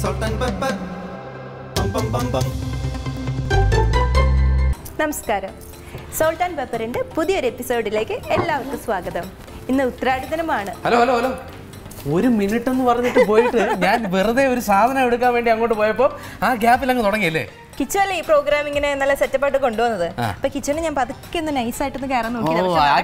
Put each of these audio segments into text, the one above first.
Salt and pepper. Bum bum bum bum. നമസ്കാരം. Salt and പെപ്പറിന്റെ പുതിയൊരു എപ്പിസോഡിലേക്ക് എല്ലാവർക്കും സ്വാഗതം. ഇന്ന് ഉത്രാട ദിനമാണ്. ഹലോ ഹലോ ഹലോ, ഒരു മിനിറ്റ് എന്ന് പറഞ്ഞിട്ട് പോയിട്ട് ഞാൻ വെറുതെ ഒരു സാധനം എടുക്കാൻ വേണ്ടി അങ്ങോട്ട് പോയപ്പോൾ ആ ഗ്യാപ്പിൽ അങ്ങ് തുടങ്ങിയല്ലേ? കിച്ചണിൽ ഈ പ്രോഗ്രാം ഇങ്ങനെ നല്ല സെറ്റപ്പായിട്ട് കൊണ്ടുവന്നത്. അപ്പൊ കിച്ചണിൽ ഞാൻ പതുക്കെ ഒന്ന് നൈസായിട്ടൊന്ന് കയറാൻ നോക്കി.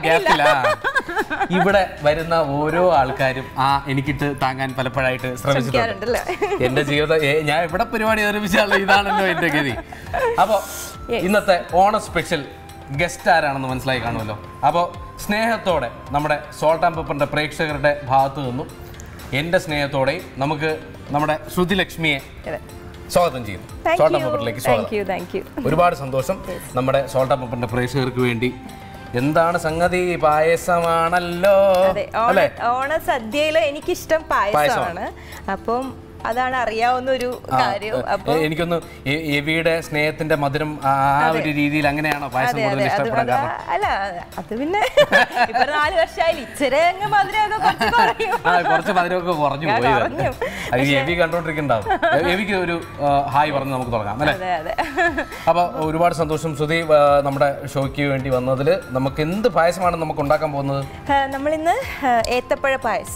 ഇവിടെ വരുന്ന ഓരോ ആൾക്കാരും എനിക്കിട്ട് താങ്ങാൻ പലപ്പോഴായിട്ട് ശ്രമിച്ചിട്ടുണ്ട്. എന്റെ ജീവിതം ഞാൻ ഇവിടെ പരിപാടി അവതരിപ്പിച്ചാലുള്ള ഇതാണല്ലോ എന്റെ ഗതി. അപ്പോൾ ഇന്നത്തെ ഓണം സ്പെഷ്യൽ ഗസ്റ്റ് ആരാണെന്ന് മനസ്സിലായി കാണുമല്ലോ. അപ്പോൾ സ്നേഹത്തോടെ നമ്മുടെ സോൾട്ട് ആൻഡ് പെപ്പറിന്റെ പ്രേക്ഷകരുടെ ഭാഗത്തു നിന്നും എൻ്റെ സ്നേഹത്തോടെ നമുക്ക് നമ്മുടെ ശ്രുതിലക്ഷ്മിയെ സ്വാഗതം ചെയ്യുന്നു. സോൾട്ട് ആൻഡ് പെപ്പറിലേക്ക് സ്വാഗതം. ഒരുപാട് സന്തോഷം. നമ്മുടെ സോൾട്ട് ആൻഡ് പെപ്പറിന്റെ പ്രേക്ഷകർക്ക് വേണ്ടി എന്താണ് സംഗതി? പായസമാണല്ലോ അല്ലേ? ഓണസദ്യയില് എനിക്കിഷ്ടം പായസമാണ്. അപ്പം അതാണ് അറിയാവുന്ന ഒരു കാര്യം. എനിക്കൊന്ന് എവിയുടെ സ്നേഹത്തിന്റെ മധുരം ആ ഒരു രീതിയിൽ അങ്ങനെയാണോ പായസം കൂടുതൽ ഇഷ്ടപ്പെടാൻ? അല്ല, അത് പിന്നെ 4 വർഷമായാലും ഇച്ചിരി കുറച്ച് മധുരമൊക്കെ കുറഞ്ഞു പോയി. എവി കണ്ടോണ്ടിരിക്കുന്നുണ്ടാവും. എവിക്ക് ഒരു ഹായ് പറഞ്ഞ് നമുക്ക് തുടങ്ങാം അല്ലേ? അപ്പൊ ഒരുപാട് സന്തോഷം ശ്രുതി നമ്മുടെ ഷോയ്ക്ക് വേണ്ടി വന്നതിൽ. നമുക്ക് എന്ത് പായസമാണ് നമുക്ക് ഉണ്ടാക്കാൻ പോകുന്നത്? നമ്മളിന്ന് ഏത്തപ്പഴ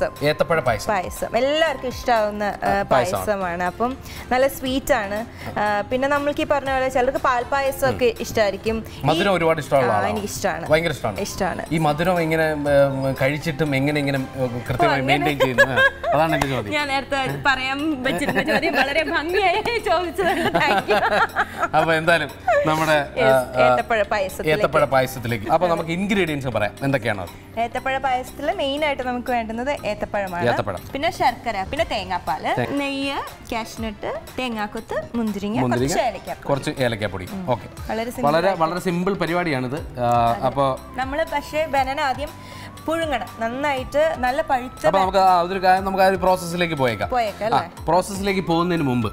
പായസം എല്ലാവർക്കും ഇഷ്ടാവുന്ന പായസമാണ്. അപ്പം നല്ല സ്വീറ്റ് ആണ്. പിന്നെ നമ്മൾക്ക് ഈ പറഞ്ഞ പോലെ ചിലർക്ക് പാൽപ്പായസം ഒക്കെ ഇഷ്ടമായിരിക്കും. മധുരം ഒരുപാട് ഇഷ്ടമാണ്. എനിക്ക് ഇഷ്ടമാണ്, ഭയങ്കര ഇഷ്ടമാണ്. ഈ മധുരം എങ്ങനെ കഴിച്ചിട്ടും എങ്ങനെ കൃത്യമായി മെയിൻറ്റെയിൻ ചെയ്യുന്നു? അതാണ് എന്റെ ചോദ്യം. ഞാൻ നേരത്തെ പറയാൻ പറ്റുന്ന ചോദ്യം വളരെ ഭംഗിയായി ചോദിച്ചത്. അപ്പൊ എന്തായാലും നമ്മുടെ ഏത്തപ്പഴ പായസത്തിലേക്ക് അപ്പൊ നമുക്ക് ഇൻഗ്രീഡിയൻസ് പറയാം. എന്തൊക്കെയാണ് ഏത്തപ്പഴ പായസത്തിൽ മെയിൻ ആയിട്ട് നമുക്ക് വേണ്ടുന്നത് ഏത്തപ്പഴമാണ്. പിന്നെ ശർക്കര, പിന്നെ തേങ്ങാപ്പാല്, നെയ്യ്, കാഷ്നട്ട്, തേങ്ങാക്കൊത്ത്, മുന്തിരിങ്ങ, കുറച്ച് ഏലക്കാപ്പൊടി. ഓക്കെ, വളരെ സിമ്പിൾ പരിപാടിയാണിത്. അപ്പോൾ നമ്മള് പക്ഷേ ബനാന ആദ്യം പുഴുങ്ങണം നന്നായിട്ട്, നല്ല പഴുത്ത. അപ്പൊ നമുക്ക് ആ ഒരു പ്രോസസ്സിലേക്ക് പോയേക്കാം. പ്രോസസ്സിലേക്ക് പോകുന്നതിന് മുമ്പ്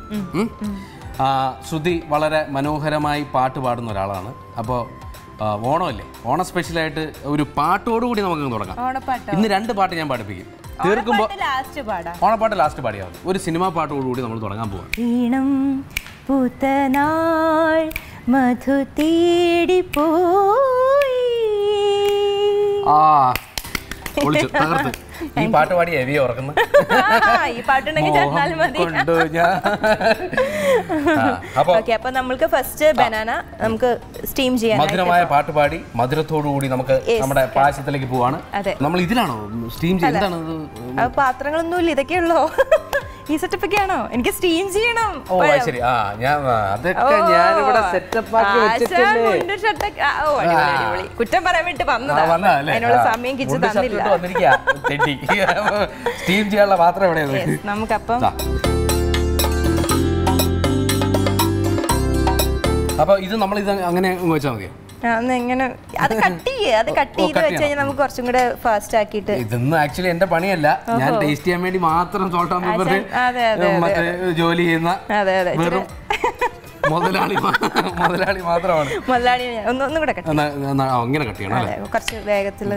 ശ്രുതി വളരെ മനോഹരമായി പാട്ട് പാടുന്ന ഒരാളാണ്. അപ്പോൾ ഓണമല്ലേ, ഓണ സ്പെഷ്യലായിട്ട് ഒരു പാട്ടോടുകൂടി നമുക്ക് തുടങ്ങാം. ഇന്ന് 2 പാട്ട് ഞാൻ പാടിപ്പിക്കും. തീർക്കുമ്പോൾ ഓണപ്പാട്ട് ലാസ്റ്റ് പാടിയാവും. ഒരു സിനിമാ പാട്ടോടുകൂടി നമ്മൾ തുടങ്ങാൻ പോവാം. ഈണം പൂത്തനാൾ മധു തേടി പോയി. തകർത്ത് ഈ പാട്ട് പാടി എവിയെ ഉറക്കുന്നു. അപ്പൊ നമുക്ക് ഫസ്റ്റ് ബനാന നമുക്ക് സ്റ്റീം ചെയ്യാം. മധുരമായ പാട്ട് പാടി മധുരത്തോടുകൂടി നമുക്ക് നമ്മുടെ പായസത്തിലേക്ക് പോവാണ്. നമ്മൾ ഇതിലാണോ സ്റ്റീം ചെയ്യുന്നത്? പാത്രങ്ങളൊന്നുമില്ല, ഇതൊക്കെയുള്ളോ? ഈ സെറ്റപ്പ് ഒക്കെയാണോ? എനിക്ക് സ്റ്റീം ചെയ്യണം. ശരി, കുറ്റം പറയാൻ വേണ്ടി വന്നതാ. അതിനുള്ള സമയം കിച്ചു തന്നില്ല. സ്റ്റീം ചെയ്യാനുള്ള പാത്രം എവിടെയാണ്? നമുക്കപ്പം അപ്പൊ ഇത് നമ്മൾ ഇത് അങ്ങനെ വെച്ചാൽ മതിയോ? ഇങ്ങനെ അത് കട്ട് ചെയ്ത് വെച്ച് കഴിഞ്ഞാൽ നമുക്ക് കുറച്ചും കൂടെ ഫാസ്റ്റ് ആക്കിയിട്ട്. ഇതൊന്നും ആക്ച്വലി എന്റെ പണിയല്ല, ഞാൻ ടേസ്റ്റ് ചെയ്യാൻ വേണ്ടി മാത്രം സോൾട്ട് ആൻഡ് പെപ്പർ ജോലി ചെയ്യുന്ന വെറും മുതലാളി മാത്രമാണ്. മുതലാളി ഒന്നും കൂടെ അങ്ങനെ കട്ട് ചെയ്യണം അല്ലേ? കുറച്ച് വേഗത്തിൽ.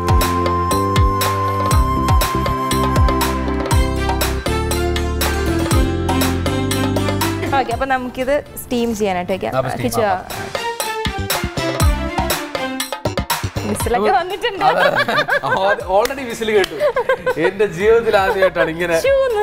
ഓക്കെ, അപ്പൊ നമുക്കിത് സ്റ്റീം ചെയ്യാനായിട്ട് വെക്കാം. ഓൾറെഡി വിസിൽ കേട്ടു. എന്റെ ജീവിതത്തിൽ ആദ്യമായിട്ടാണ് ഇങ്ങനെ.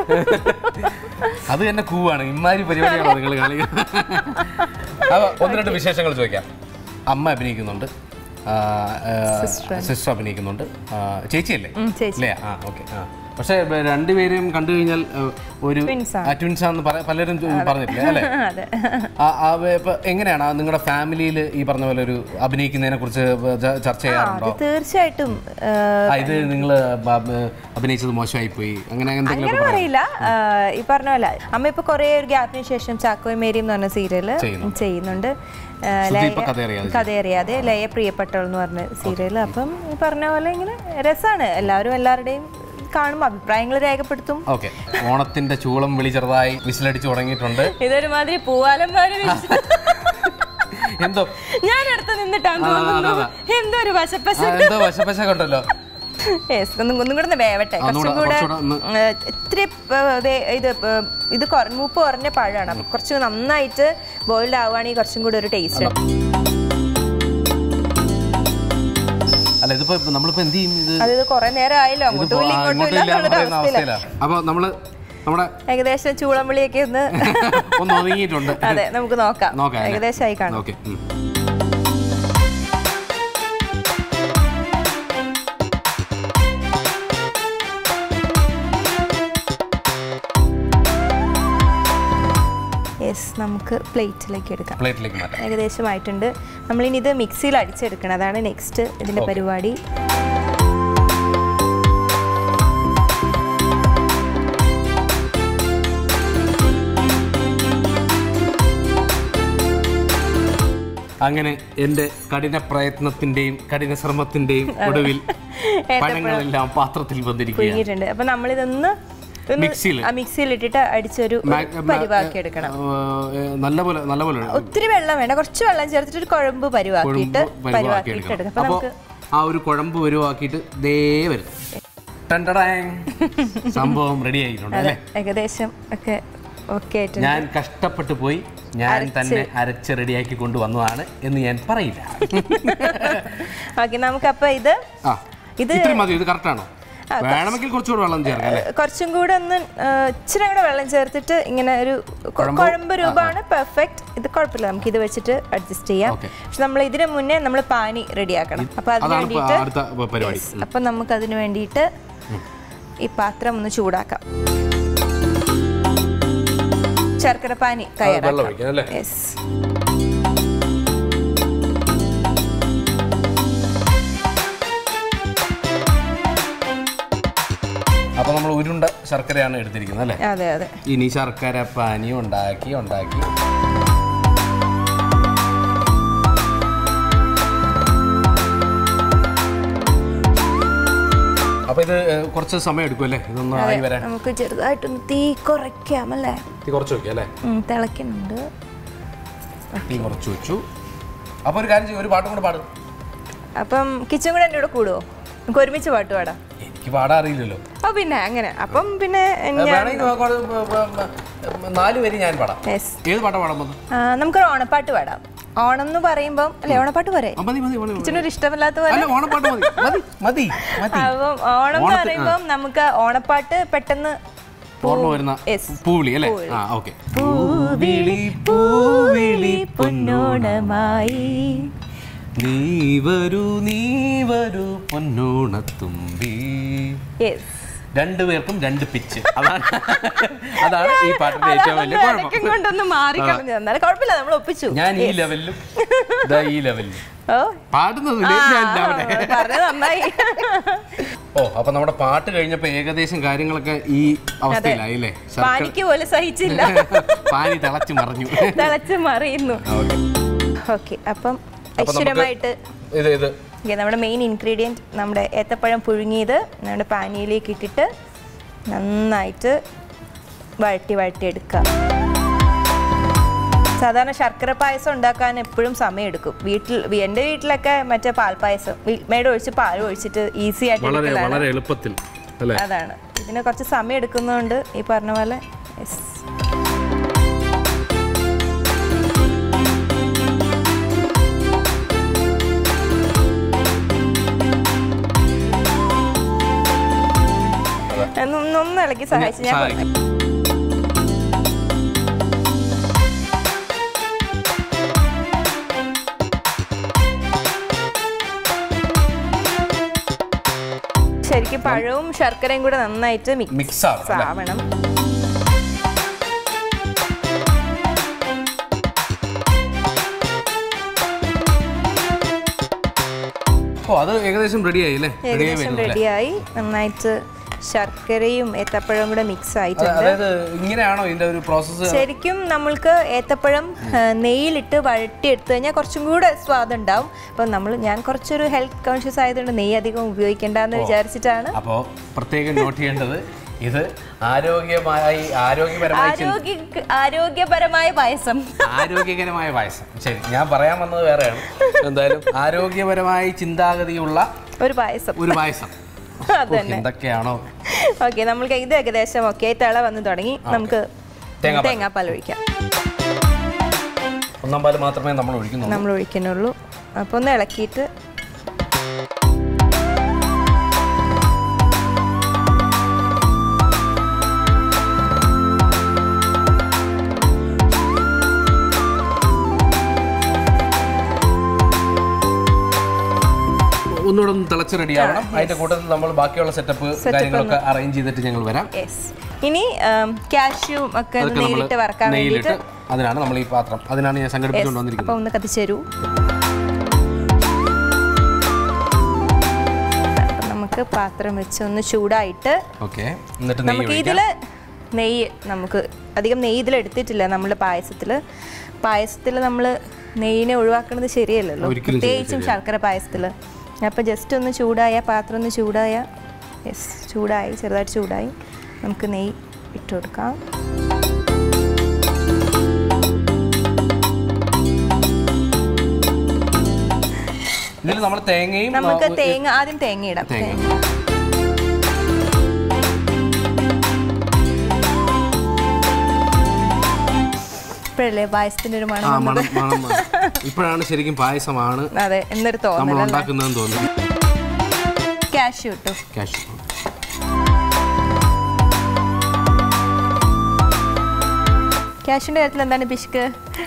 അത് തന്നെ കൂവാണ്. ഇമാതിരി പരിപാടിയാണോ നിങ്ങൾ കാണിക്കുന്നത്? അപ്പൊ 1-2 വിശേഷങ്ങൾ ചോദിക്കാം. അമ്മ അഭിനയിക്കുന്നുണ്ട്, സിസ്റ്റർ അഭിനയിക്കുന്നുണ്ട്, ചേച്ചിയല്ലേ? അല്ലേ? ഓക്കെ. പക്ഷെ 2 പേരെയും കണ്ടു കഴിഞ്ഞാൽ ഒരു ട്വിൻസാന്ന് പലരും പറഞ്ഞിട്ടില്ലേ അല്ലേ? എങ്ങനെയാണ് നിങ്ങളുടെ ഫാമിലിയിൽ ഈ പറഞ്ഞ പോലെ ഒരു അഭിനയിക്കുന്നതിനെ കുറിച്ച് ചർച്ച ചെയ്യാറുണ്ടോ? തീർച്ചയായിട്ടും. ഇത് നിങ്ങൾ അഭിനയിച്ചത് മോശമായി പോയി അങ്ങനെ എന്തെങ്കിലും അറിയില്ല. ഈ പറഞ്ഞ പോലെ അമ്മ ഇപ്പൊ കുറെ ഒരു ഗ്യാപ്പിന് ശേഷം ചാക്കോയ് മേരിയും എന്ന് പറഞ്ഞ സീരിയല് ചെയ്യുന്നുണ്ട്. കഥയറിയാതെ ലയ പ്രിയപ്പെട്ടവൾ എന്ന് പറഞ്ഞ സീരിയല്. അപ്പം ഈ പറഞ്ഞ പോലെ ഇങ്ങനെ രസമാണ്. എല്ലാവരുടെയും കാണുമ്പോൾ അഭിപ്രായങ്ങൾ രേഖപ്പെടുത്തും. ഓക്കെ, ഓണത്തിന്റെ ചൂളം വിളി ചെറുതായി വിസിലടിച്ചു തുടങ്ങിയിട്ടുണ്ട്. ഇതൊരുമാതിരി പൂവാലന്മാര് എന്തോ ഞാൻ അടുത്ത് നിന്നിട്ടാണ് എന്തോ ഒരു വശപ്പശ കണ്ടല്ലോ. ഒന്നും കൂടെ വേവട്ടെ, കുറച്ചും കൂടെ ഇത്തിരി ഇത് മൂപ്പ് കുറഞ്ഞ പഴമാണ്. കുറച്ച് നന്നായിട്ട് ബോയിൽഡ് ആവുകയാണെങ്കിൽ കുറച്ചും കൂടെ ഒരു ടേസ്റ്റ്. അല്ല ഇതിപ്പോ നമ്മളിപ്പോ എന്ത് ചെയ്യും? അത് കുറെ നേരം ആയല്ലോ, അങ്ങോട്ടും ഇല്ല. അപ്പൊ നമ്മള് നമ്മുടെ ഏകദേശം ചൂളംവിളിയൊക്കെ ഒന്ന് ഒതുങ്ങിയിട്ടുണ്ട്. അതെ, നമുക്ക് നോക്കാം. ഏകദേശം ആയി കാണും. നമുക്ക് പ്ലേറ്റിലേക്ക് എടുക്കാം. ഏകദേശം ആയിട്ടുണ്ട്. നമ്മളിനി ഇത് മിക്സിയിൽ അടിച്ചെടുക്കണം, അതാണ് നെക്സ്റ്റ് ഇതിന്റെ പരിപാടി. അങ്ങനെ എൻ്റെ കഠിന പ്രയത്നത്തിന്റെയും കഠിന ശ്രമത്തിന്റെയും ഒടുവിൽ പഴങ്ങളെല്ലാം പാത്രത്തിൽ വന്നിരിക്കുകയാണ്. അപ്പൊ നമ്മളിതൊന്ന് മിക്സിയിൽ ഇട്ടിട്ട് അടിച്ചൊരു പരിവാക്കി എടുക്കണം. നല്ലപോലെ ഒത്തിരി വെള്ളം വേണ്ട, കുറച്ച് വെള്ളം ചേർത്തിട്ട് ഒരു കുഴമ്പ് പരിവാക്കിയിട്ട് എടുക്കണം. അപ്പൊ നമുക്ക് ആ ഒരു കുഴമ്പ് പരിവാക്കിയിട്ട് ദേ വരും. സംഭവം റെഡി ആയിട്ടുണ്ട് അല്ലേ? ഏകദേശം ഒക്കെ ഓക്കെ ആയിട്ടുണ്ട്. ഞാൻ കഷ്ടപ്പെട്ടു പോയി, ഞാൻ തന്നെ അരച്ച് റെഡിയാക്കി കൊണ്ടുവന്നതാണ് എന്ന് ഞാൻ പറയില്ല. ഓക്കെ, നമുക്കപ്പോ ഇത് മതി. ഇത് കറക്റ്റ് ആണോ? വേണമെങ്കിൽ കുറച്ചുകൂടെ വെള്ളം ചേർക്കാം. കുറച്ചും കൂടെ ഒന്ന് ഇച്ചിരി കൂടെ വെള്ളം ചേർത്തിട്ട് ഇങ്ങനെ ഒരു കുഴമ്പ് രൂപമാണ് പെർഫെക്റ്റ്. ഇത് കുഴപ്പമില്ല, നമുക്ക് ഇത് വെച്ചിട്ട് അഡ്ജസ്റ്റ് ചെയ്യാം. പക്ഷെ നമ്മൾ ഇതിന് മുന്നേ നമ്മൾ പാനി റെഡിയാക്കണം. അപ്പൊ അതിന് വേണ്ടിയിട്ട് അപ്പൊ നമുക്ക് അതിന് വേണ്ടിയിട്ട് ഈ പാത്രം ഒന്ന് ചൂടാക്കാം. ശർക്കര പാനി തയ്യാറാക്കാം. അപ്പൊ നമ്മൾ ഉരുണ്ട ശർക്കരയാണ് എടുത്തിരിക്കുന്നത് അല്ലേ? അതെ അതെ. ഇനി ശർക്കര പാനി ഉണ്ടാക്കി അപ്പൊ ഇത് കുറച്ച് സമയം എടുക്കും അല്ലേ ഇതൊന്നും ആയി വരാൻ? നമുക്ക് ചെറുതായിട്ടൊന്ന് തീ കുറയ്ക്കാം അല്ലേ? തീ കുറച്ച് വെക്കാം അല്ലേ? തിളക്കുന്നുണ്ട്. തീ കുറച്ച് വെച്ചു. അപ്പൊ ഒരു കാര്യം ചെയ്യും, ഒരു പാട്ടും കൂടെ പാടും. അപ്പം കിച്ചൺ കൂടെ എൻ്റെ കൂടെ കൂടുവോ? നമുക്ക് ഒരുമിച്ച് പാട്ട് പാടാം. എനിക്ക് പാടാൻ അറിയില്ലല്ലോ. പിന്നെ അങ്ങനെ അപ്പം പിന്നെ 4 വരി ഞാൻ പാടാം. ഏത് പാട്ടാ പാടാൻ പോകുന്നത്? നമുക്കൊരു ഓണപ്പാട്ട് പാടാം. ഓണം എന്ന് പറയുമ്പം അല്ലെ, ഓണപ്പാട്ട് പോരെ? കിച്ചനൊരു ഇഷ്ടമില്ലാത്ത പോലെ. അപ്പം ഓണം എന്ന് പറയുമ്പം നമുക്ക് ഓണപ്പാട്ട് പെട്ടെന്ന് ഓർമ്മ വരുന്ന പൂവിളി അല്ലേ? പൂവിളി പൊന്നോണമായി നീ വരൂ പൊന്നോണത്തുമ്പി. രണ്ടുപേർക്കും 2 പിച്ച്. അതാണ് ഈ പാട്ടിന്റെ ഏറ്റവും വലിയ കുഴപ്പമില്ല, നമ്മൾ ഒപ്പിച്ചു. ഞാൻ ഈ ലെവലിലും ഈ ലെവലിലും പാടുന്നതില്ലേ നന്നായി. അപ്പൊ നമ്മുടെ പാട്ട് കഴിഞ്ഞപ്പോ ഏകദേശം കാര്യങ്ങളൊക്കെ ഈ അവസ്ഥയിലായി അല്ലേ? പാനിക്ക് പോലെ സഹിച്ചില്ല, പാനി തിളച്ചു മറിയുന്നു. ഓക്കെ, അപ്പം ഐശ്വര്യമായിട്ട് നമ്മുടെ മെയിൻ ഇൻഗ്രീഡിയൻറ്റ് നമ്മുടെ ഏത്തപ്പഴം പുഴുങ്ങിയത് നമ്മുടെ പാനിയിലേക്ക് ഇട്ടിട്ട് നന്നായിട്ട് വഴറ്റി എടുക്കുക. സാധാരണ ശർക്കര പായസം ഉണ്ടാക്കാൻ എപ്പോഴും സമയം എടുക്കും. എൻ്റെ വീട്ടിലൊക്കെ മറ്റേ പാൽപ്പായസം മിൽമേഡ് ഒഴിച്ച് പാൽ ഒഴിച്ചിട്ട് ഈസി ആയിട്ട് എളുപ്പത്തിൽ. അതാണ്, ഇതിന് കുറച്ച് സമയം എടുക്കുന്നതുകൊണ്ട് ഈ പറഞ്ഞ പോലെ. ഒന്ന് ഇളക്കി സഹായിച്ചു ഞാൻ. ശരിക്കും പഴവും ശർക്കരയും കൂടെ നന്നായിട്ട് മിക്സ് ആവണം. അത് ഏകദേശം റെഡിയായി. നന്നായിട്ട് ശർക്കരയും ഏത്തപ്പഴവും കൂടെ മിക്സ് ആയിട്ടുണ്ട്. ഇങ്ങനെയാണോ ഇതിന്റെ ഒരു പ്രോസസ്സ്? ശരിക്കും നമ്മൾക്ക് ഏത്തപ്പഴം നെയ്യിലിട്ട് വഴറ്റി എടുത്തു കഴിഞ്ഞാൽ കുറച്ചും കൂടെ സ്വാദ് ഉണ്ടാവും. അപ്പം ഞാൻ കുറച്ചൊരു ഹെൽത്ത് കോൺഷ്യസ് ആയതുകൊണ്ട് നെയ്യ് അധികം ഉപയോഗിക്കേണ്ടെന്ന് വിചാരിച്ചിട്ടാണ്. അപ്പോൾ പ്രത്യേകം നോട്ട് ചെയ്യേണ്ടത് ഇത് ആരോഗ്യപരമായ പായസം. ആരോഗ്യകരമായ പായസം. ശരി, ഞാൻ പറയാൻ വന്നത് വേറെയാണ്. എന്തായാലും ആരോഗ്യപരമായ ചിന്താഗതിയുള്ള ഒരു പായസം. എന്തൊക്കെയാണോ. ഓക്കെ, നമ്മൾക്ക് ഇത് ഏകദേശം ഓക്കെ തിള വന്ന് തുടങ്ങി. നമുക്ക് തേങ്ങാപ്പാൽ ഒഴിക്കാം. ഒന്നാം പാൽ മാത്രമേ നമ്മൾ ഒഴിക്കുന്നുള്ളൂ. അപ്പോൾ ഒന്ന് ഇളക്കിയിട്ട് ഒന്നുകൂടെ ഒന്ന് തിളച്ച് റെഡി ആവണം. അതിന്റെ കൂട്ടത്തിൽ നമ്മൾ ബാക്കിയുള്ള സെറ്റപ്പ് കാര്യങ്ങളൊക്കെ അറേഞ്ച് ചെയ്തിട്ട് ഞങ്ങൾ വരാം. ഇനി കാഷ്യൂ ഒക്കെ നേരിട്ട് വറക്കാൻ വേണ്ടിയിട്ട് അതിനാണ് നമ്മൾ ഈ പാത്രം, അതിനാണ് ഞാൻ സംഘടിപ്പിച്ചുകൊണ്ട് വന്നിരിക്കുന്നത്. അപ്പോൾ ഒന്ന് കത്തിച്ചേരൂ. നമുക്ക് പാത്രം വെച്ച് ഒന്ന് ചൂടായിട്ട് നമുക്ക് ഇതില് നെയ്യ്, നമുക്ക് അധികം നെയ്യ് ഇതിൽ എടുത്തിട്ടില്ല. നമ്മൾ പായസത്തിൽ നമ്മൾ നെയ്യിനെ ഒഴിവാക്കുന്നത് ശരിയല്ലല്ലോ, പ്രത്യേകിച്ചും ശർക്കര പായസത്തിൽ. അപ്പോൾ ജസ്റ്റ് ഒന്ന് ചൂടായ പാത്രം ഒന്ന് ചൂടായ ചൂടായി, ചെറുതായിട്ട് ചൂടായി. നമുക്ക് നെയ്യ് ഇട്ട് കൊടുക്കാം. നമുക്ക് ആദ്യം തേങ്ങ ഇടാം. ഇപ്പോഴല്ലേ പായസത്തിന്റെ ഒരു മണം. ഇപ്പോഴാണ് ശരിക്കും പായസമാണ് അതെ എന്നൊരു തോന്നുന്നു. കാഷ്യൂ ഇട്ടു. കാഷ്യൂന്റെ കാര്യത്തിൽ എന്താണ് പിശുക്ക്?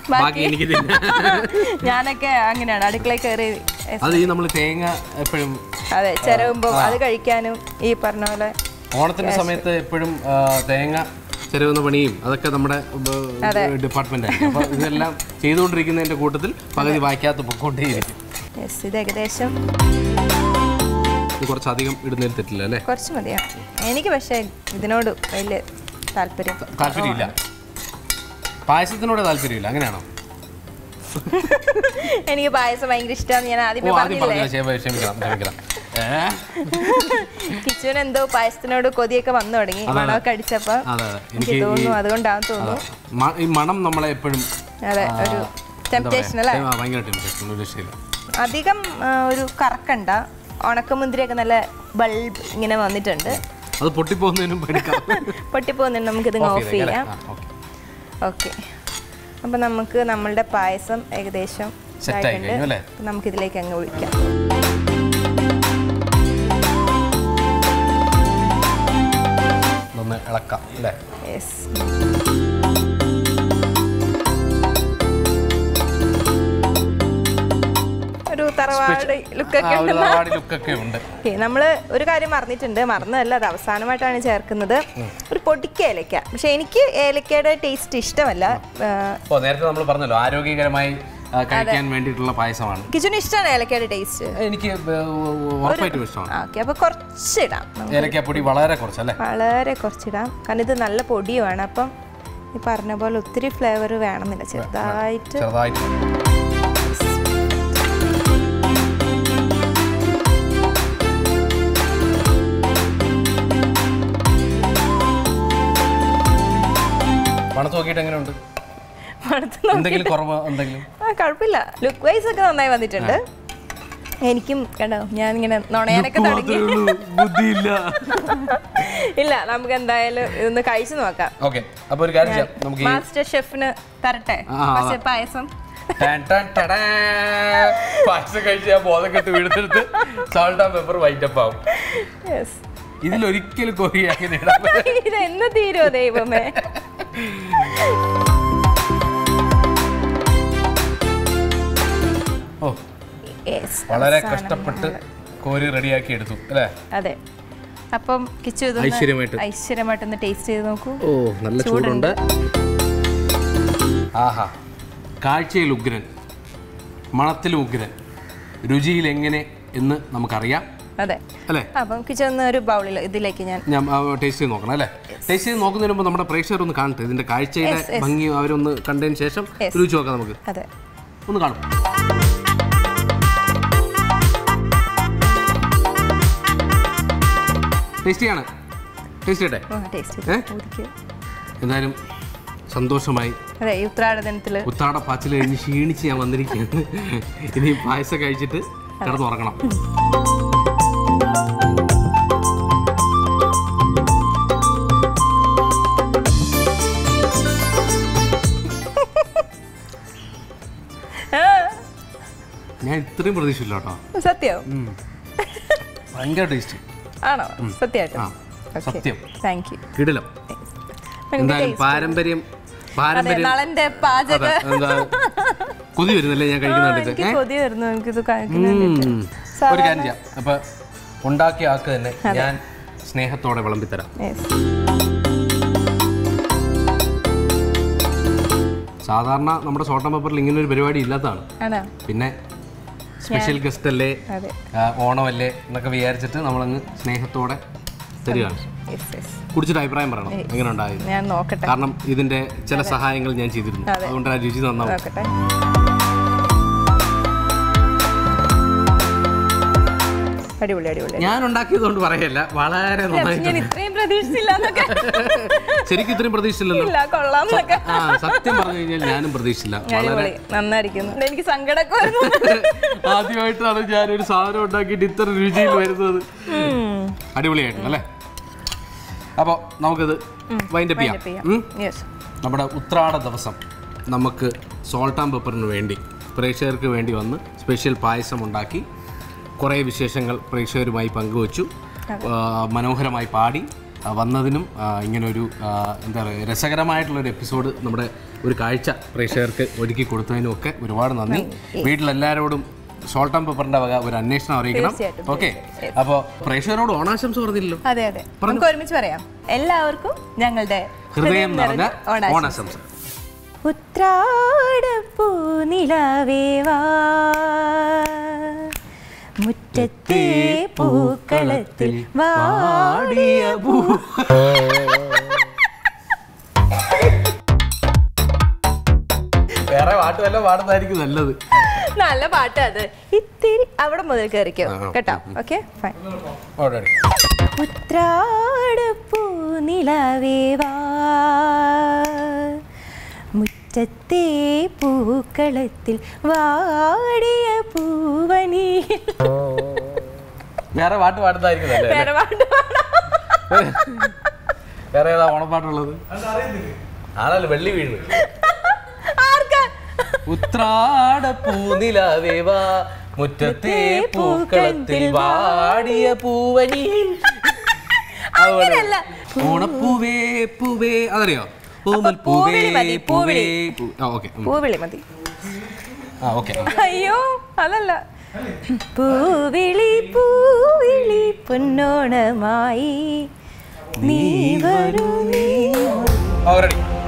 ഞാനൊക്കെ അങ്ങനെയാണ്, അടുക്കളയിൽ കയറി തേങ്ങ എപ്പോഴും അതെ ചിരവുമ്പോ അത് കഴിക്കാനും ഈ പറഞ്ഞ പോലെ ഓണത്തിന്റെ സമയത്ത് എപ്പോഴും തേങ്ങ ചിരവുന്ന പണിയും അതൊക്കെ നമ്മുടെ ഡിപ്പാർട്ട്മെന്റ് ആണ്. അപ്പൊ ഇതെല്ലാം ചെയ്തുകൊണ്ടിരിക്കുന്നതിന്റെ കൂട്ടത്തിൽ പകുതി വായിക്കാത്ത പൊക്കോണ്ടേയിരിക്കും. ഇത് ഏകദേശം കുറച്ചധികം ഇടുന്നതിൽ തെറ്റില്ല അല്ലേ? കുറച്ച് മതിയാ. എനിക്ക് പക്ഷേ ഇതിനോട് വലിയ താല്പര്യമില്ല. പായസത്തിനോട് താല്പര്യമില്ല, അങ്ങനെയാണോ? എനിക്ക് പായസം ഭയങ്കര ഇഷ്ടമാണ്. ഞാൻ ആദ്യമേ കിച്ചുവിന് എന്തോ പായസത്തിനോട് കൊതിയൊക്കെ വന്നു തുടങ്ങി. മണമൊക്കെ അടിച്ചപ്പോ എനിക്ക് തോന്നുന്നു അതുകൊണ്ടാണെന്ന് തോന്നുന്നു. ഈ മണം നമ്മളെ എപ്പോഴും അതെ ഒരു ടെംപ്റ്റേഷൻ അല്ലേ? അധികം ഒരു കറക്കണ്ട. ഉണക്കമുന്തിരിയൊക്കെ നല്ല ബൾബ് ഇങ്ങനെ വന്നിട്ടുണ്ട്. അത് പൊട്ടിപ്പോകുന്നതിനും നമുക്കിത് ഓഫ് ചെയ്യാം. ഓക്കെ, അപ്പം നമുക്ക് നമ്മളുടെ പായസം ഏകദേശം ആയിട്ടുണ്ട്. നമുക്കിതിലേക്ക് അങ്ങ് ഒഴിക്കാം. ഇളക്കാം അല്ലേ? ഒരു തറവാട് ലുക്കൊക്കെ ഉണ്ട്. നമ്മള് ഒരു കാര്യം മറന്നതല്ല, അത് അവസാനമായിട്ടാണ് ചേർക്കുന്നത്, ഒരു പൊടിക്ക ഏലക്ക. പക്ഷെ എനിക്ക് ഏലക്കയുടെ ടേസ്റ്റ് ഇഷ്ടമല്ല. നേരത്തെ നമ്മൾ പറഞ്ഞല്ലോ ആരോഗ്യകരമായി കഴിക്കാൻ വേണ്ടിയിട്ടുള്ള പായസമാണ്. കിച്ചുന് ഇഷ്ടമാണ് ഏലക്കയുടെ ടേസ്റ്റ്? എനിക്ക് ഉറപ്പായിട്ടും ഇഷ്ടമാണ്. ഓക്കെ, അപ്പൊ കുറച്ചിടാം. ഏലക്കാപ്പൊടി വളരെ കുറച്ചല്ലേ? വളരെ കുറച്ചിടാം, കാരണം ഇത് നല്ല പൊടിയുമാണ്. അപ്പം ഈ പറഞ്ഞ പോലെ ഒത്തിരി ഫ്ലേവർ വേണമെന്നില്ല, ചെറുതായിട്ട്. മണത്ത് നോക്കിയിട്ട് എങ്ങനെയുണ്ട്? കുഴപ്പമില്ല, ലുക്ക് വൈസ് ഒക്കെ നന്നായി വന്നിട്ടുണ്ട്. എനിക്കും കണ്ടോ, ഞാനിങ്ങനെ നുണയാനൊക്കെ തുടങ്ങി. ഇല്ല, നമുക്ക് എന്തായാലും ഇതൊന്ന് കഴിച്ചു നോക്കാം. മാസ്റ്റർ ഷെഫിന് തരട്ടെ പായസം. പായസം കഴിച്ച് ബോധം കെട്ട് വീടെടുത്ത് സാൾട്ട് ആൻഡ് പെപ്പർ വൈറ്റപ്പ് ആവും. ഇതിലൊരിക്കലും കോരി അങ്ങനെ ഇതെന്ന് തീരുമോ ദൈവമേ? വളരെ കഷ്ടപ്പെട്ട് കോരി റെഡിയാക്കി എടുത്തു അല്ലേ? അതെ. അപ്പം കിച്ചു ഐശ്വര്യമായിട്ടൊന്ന് ടേസ്റ്റ് ചെയ്ത് നോക്കൂ. ഓ, നല്ല ചൂടുണ്ട്. ആഹാ, കാഴ്ചയിൽ ഉഗ്രൻ, മണത്തിൽ ഉഗ്രൻ, രുചിയിൽ എങ്ങനെ എന്ന് നമുക്കറിയാം. അതെ അല്ലേ? അപ്പം കിച്ചു ഒന്ന് ഒരു ബൗളിൽ ഇതിലേക്ക് ഞാൻ ടേസ്റ്റ് ചെയ്ത് നോക്കണം അല്ലേ? ടേസ്റ്റ് ചെയ്ത് നോക്കുന്നതിന് മുമ്പ് നമ്മുടെ പ്രേക്ഷകർ ഒന്ന് കാണട്ടെ, ഇതിന്റെ കാഴ്ചയുടെ ഭംഗി അവരൊന്ന് കണ്ടതിന് ശേഷം രുചി നോക്കാം നമുക്ക്. അതെ, ഒന്ന് കാണും. ടേസ്റ്റിയാണ്. ടേസ്റ്റ് ചെയ്യട്ടെ? എന്തായാലും സന്തോഷമായി. ഉത്രാട പാച്ചിൽ കഴിഞ്ഞ് ക്ഷീണിച്ച് ഞാൻ വന്നിരിക്കുകയാണ്. ഇനി പായസം കഴിച്ചിട്ട് കിടന്നുറങ്ങണം. ഞാൻ ഇത്രയും പ്രതീക്ഷയില്ല കേട്ടോ. സത്യം ഭയങ്കര ടേസ്റ്റ് ആണോ? സത്യമായിട്ട് സത്യം. Thank you. കിടിലം. എന്തായാലും പാരമ്പര്യം നളന്റെ പാചക കൊതി വരുന്നല്ലേ ഞാൻ കഴിക്കുന്നുണ്ട്. കൊതി വരുന്നു എനിക്കിത് ഒരു കാര്യം ചെയ്യാം. അപ്പൊ ഉണ്ടാക്കിയ ആൾക്ക് തന്നെ ഞാൻ സ്നേഹത്തോടെ വിളമ്പിത്തരാം. സാധാരണ നമ്മുടെ സോൾട്ട് ആൻഡ് പെപ്പറിൽ ഇങ്ങനെ ഒരു പരിപാടി ഇല്ലാത്തതാണ്. പിന്നെ സ്പെഷ്യൽ ഗസ്റ്റ് അല്ലേ, ഓണമല്ലേ എന്നൊക്കെ വിചാരിച്ചിട്ട് നമ്മളങ്ങ് സ്നേഹത്തോടെ തരികയാണ്. കുടിച്ചിട്ട് അഭിപ്രായം പറയണം എങ്ങനെ ഉണ്ടായിരുന്നു. ഞാൻ നോക്കട്ടെ. കാരണം ഇതിന്റെ ചില സഹായങ്ങൾ ഞാൻ ചെയ്തിരുന്നു. അതുകൊണ്ട് ആ രുചി നന്നാവും. അടിപൊളി അടിപൊളി. ഞാൻ ഉണ്ടാക്കിയതുകൊണ്ട് പറയല്ല, വളരെ നന്നായിട്ട്. ശരിക്കും ഇത്രയും പ്രതീക്ഷിച്ചില്ലല്ലോ. സത്യം പറഞ്ഞു കഴിഞ്ഞാൽ ഞാനും പ്രതീക്ഷിച്ചില്ല. വളരെ നന്നായിരിക്കുന്നു. എനിക്ക് സങ്കടമൊക്കെ വരുന്നു. ആദ്യമായിട്ടാണ് ഞാനൊരു സാധനം ഉണ്ടാക്കിയിട്ട് ഇത്ര രുചിയിൽ വരുന്നത്. അടിപൊളിയായിട്ടുണ്ട് അല്ലേ? അപ്പോൾ നമുക്കിത് വൈൻഡപ്പ് ചെയ്യാം. നമ്മുടെ ഉത്രാട ദിവസം നമുക്ക് സോൾട്ട് ആൻഡ് പെപ്പറിന് വേണ്ടി പ്രേക്ഷകർക്ക് വേണ്ടി വന്ന് സ്പെഷ്യൽ പായസം ഉണ്ടാക്കി കുറേ വിശേഷങ്ങൾ പ്രേക്ഷകരുമായി പങ്കുവച്ചു. മനോഹരമായി പാടി വന്നതിനും ഇങ്ങനൊരു എന്താ പറയുക രസകരമായിട്ടുള്ളൊരു എപ്പിസോഡ് നമ്മുടെ ഒരു കാഴ്ച പ്രേക്ഷകർക്ക് ഒരുക്കി കൊടുത്തതിനും ഒക്കെ ഒരുപാട് നന്ദി. വീട്ടിലെല്ലാവരോടും സോൾട്ട് ആൻഡ് പെപ്പറിന്റെ വക ഒരു അന്വേഷണം അറിയിക്കണം. ഓക്കെ, അപ്പോൾ പ്രേക്ഷകരോട് ഓണാശംസ പറഞ്ഞില്ലല്ലോ. അതെ അതെ, നമുക്ക് ഒരുമിച്ച് പറയാം. എല്ലാവർക്കും ഞങ്ങളുടെ ഹൃദയം നിറഞ്ഞ ഓണാശംസ. ഉത്രാടപ്പൂ നിലാവേവാ മുറ്റത്തെ പൂക്കളത്തിൽ വാടിയ പൂ. വേറെ പാട്ട് വല്ല പാടുന്നതായിരിക്കും നല്ലത്. നല്ല പാട്ട് അത്. ഇത്തിരി അവിടെ മുതൽ കയറിക്കോ കേട്ടോ. Okay fine. ഉത്രാടപ്പൂ നിലാവേവാ മുറ്റത്തെ പൂക്കളത്തിൽ വാടിയ പൂവനി. വേറെ പാട്ട് പാടുന്നതായിരിക്കും നല്ലത്. വേറെ ഏതാ ഓണപ്പാട്ടുള്ളത്? ആണല്ലോ വെള്ളി വീണ്. ഉത്രാടപ്പൂ നിലാവേവാ മുറ്റത്തെ പൂക്കളത്തിൽ വാടിയ പൂവനി. ഓണപ്പൂവേ പൂവേ അതറിയോ? അയ്യോ അതല്ല. പൂവിളി പൂവിളി പൊന്നോണമായി നീ വരൂ നീ.